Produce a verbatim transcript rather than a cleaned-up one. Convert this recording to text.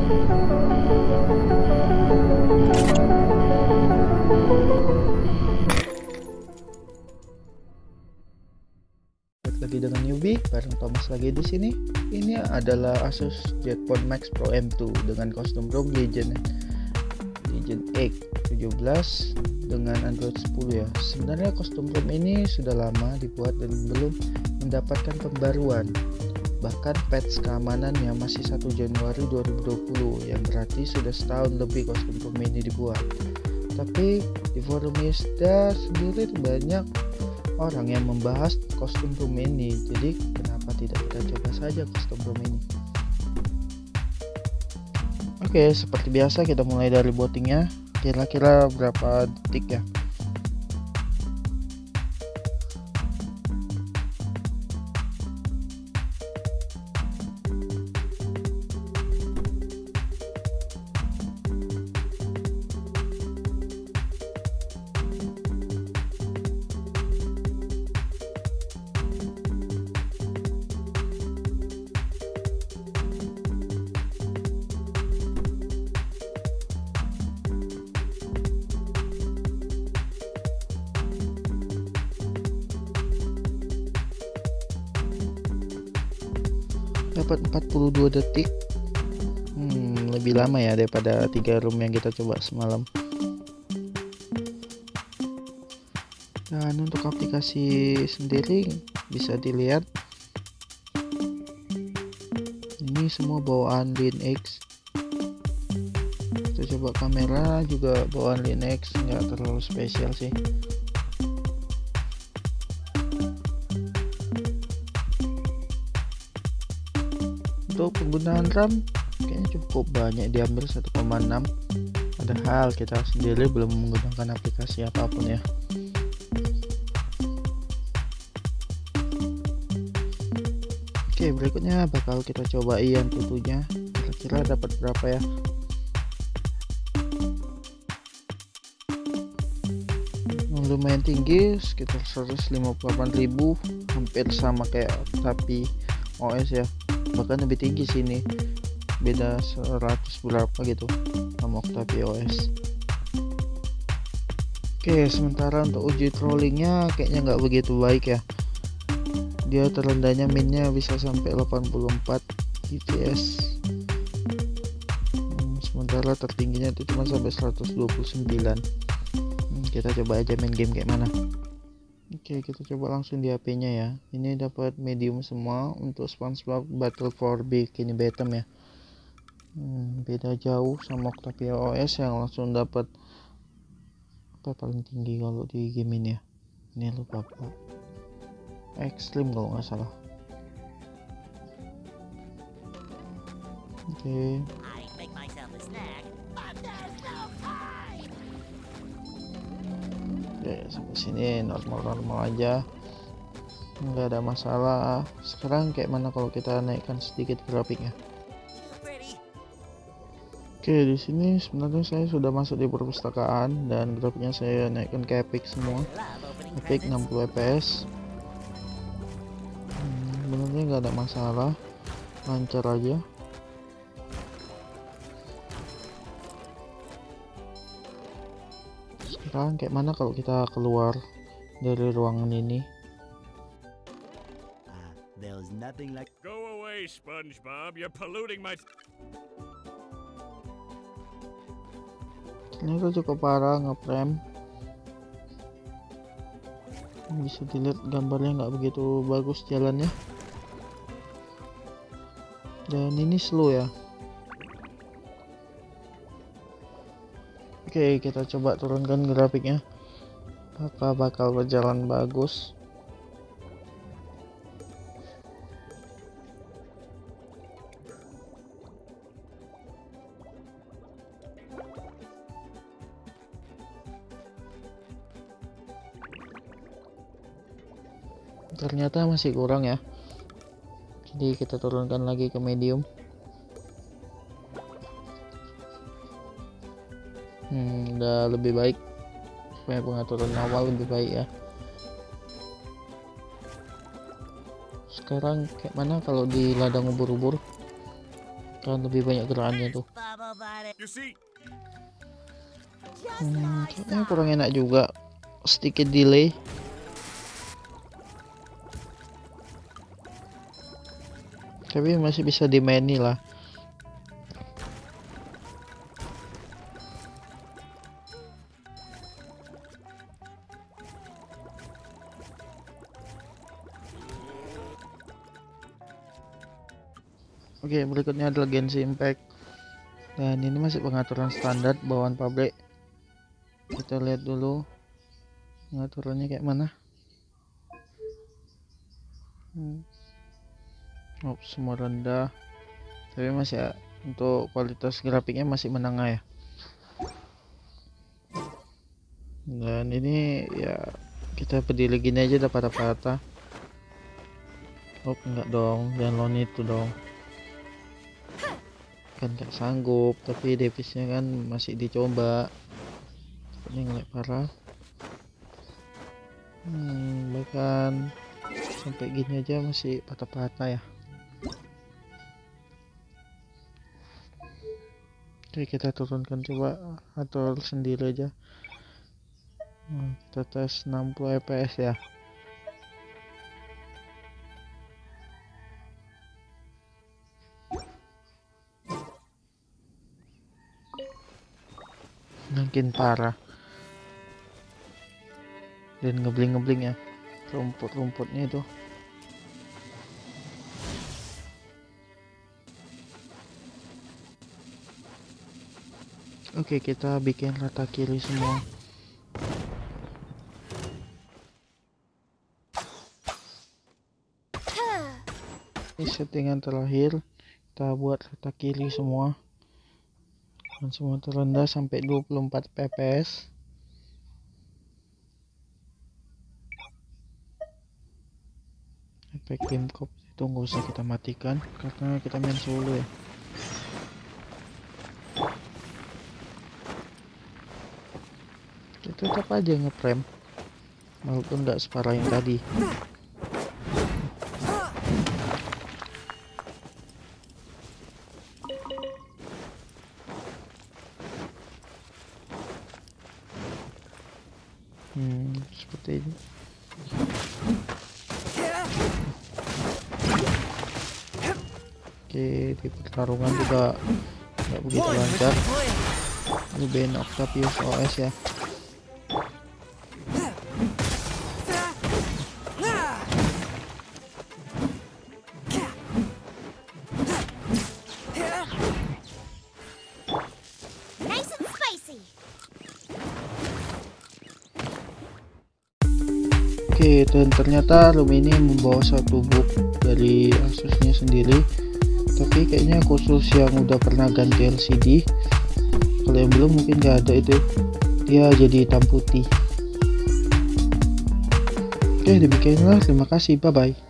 Lagi dengan newbie bareng Thomas lagi di sini. Ini adalah Asus ZenBook Max Pro M dua dengan kostum ROM Legion Legion X tujuh belas dengan Android sepuluh ya. Sebenarnya kostum ROM ini sudah lama dibuat dan belum mendapatkan pembaruan. Bahkan patch keamanannya masih satu Januari dua ribu dua puluh, yang berarti sudah setahun lebih kostum ROM ini dibuat. Tapi di forum Yesda sendiri banyak orang yang membahas kostum ROM ini, jadi kenapa tidak kita coba saja kostum ROM ini. Oke, seperti biasa kita mulai dari bootingnya. Kira-kira berapa detik ya? Dapat empat puluh dua detik. hmm, lebih lama ya daripada tiga room yang kita coba semalam. Dan untuk aplikasi sendiri bisa dilihat ini semua bawaan Linux. Kita coba kamera juga bawaan Linux, nggak terlalu spesial sih. Untuk penggunaan RAM kayaknya cukup banyak, diambil satu koma enam, padahal kita sendiri belum menggunakan aplikasi apapun ya. Oke, berikutnya bakal kita coba yang tentunya kira-kira dapat berapa ya. Lumayan tinggi, sekitar seratus lima puluh delapan ribu, hampir sama kayak tapi O S ya, bahkan lebih tinggi sini, beda seratus berapa gitu sama Octavia O S. Oke, sementara untuk uji trollingnya kayaknya nggak begitu baik ya. Dia terendahnya minnya bisa sampai delapan puluh empat G T S, hmm, sementara tertingginya itu cuma sampai seratus dua puluh sembilan. hmm, kita coba aja main game kayak mana. Oke, kita coba langsung di H P-nya ya. Ini dapat medium semua untuk SpongeBob Battle for Bikini Bottom ya. Hmm, beda jauh sama Octavia O S yang langsung dapat apa paling tinggi kalau di game ini ya. Ini lupa apa. Extreme kalau nggak salah. Oke. Oke, sampai sini normal-normal aja, nggak ada masalah. Sekarang kayak mana kalau kita naikkan sedikit grafiknya? Oke, di sini sebenarnya saya sudah masuk di perpustakaan dan grafiknya saya naikkan ke epic semua, epic enam puluh F P S. hmm, sebenarnya nggak ada masalah, lancar aja. Sekarang kayak mana kalau kita keluar dari ruangan ini? Uh, there's nothing like Go away, SpongeBob. You're polluting my Ternyata cukup parah ngeprem. Bisa dilihat gambarnya nggak begitu bagus jalannya. Dan ini slow ya. Oke, kita coba turunkan grafiknya. Apakah bakal berjalan bagus? Ternyata masih kurang ya. Jadi kita turunkan lagi ke medium. Hmm, udah lebih baik. Supaya pengaturan awal lebih baik ya. Sekarang kayak mana kalau di ladang ubur-ubur? kan lebih banyak gerakannya tuh. You see, Hmm, kayaknya kurang enak juga, sedikit delay. Tapi masih bisa dimaini lah. Oke, berikutnya adalah Genshin Impact. Dan ini masih pengaturan standar bawaan pabrik. Kita lihat dulu pengaturannya kayak mana. Hmm. Oh, semua rendah. Tapi masih ya, untuk kualitas grafiknya masih menengah ya. Dan ini ya kita berdiri gini aja udah patah-patah. Oh enggak dong, jangan lawan itu dong. Kan gak sanggup, tapi devisnya kan masih dicoba. Ini ngelag parah. Hmm, bahkan sampai gini aja masih patah-patah ya. Oke, kita turunkan coba atau sendiri aja. Nah, kita tes enam puluh F P S ya. Makin parah dan ngebling-ngebling ya rumput-rumputnya itu. Oke, kita bikin rata kiri semua. Ini settingan terakhir, kita buat rata kiri semua dan semua terendah sampai dua puluh empat F P S. Efek tim cop itu nggak usah kita matikan karena kita main solo ya. Kita tetap aja ngeprem walaupun nggak separah yang tadi. Hmm, seperti ini. Oke, di pertarungan juga nggak begitu lancar. Ini Ben Octavius O S ya. Oke, dan ternyata room ini membawa satu book dari Asusnya sendiri, tapi kayaknya khusus yang udah pernah ganti L C D. Kalau yang belum mungkin gak ada itu, dia jadi hitam putih. Oke, demikianlah, terima kasih, bye bye.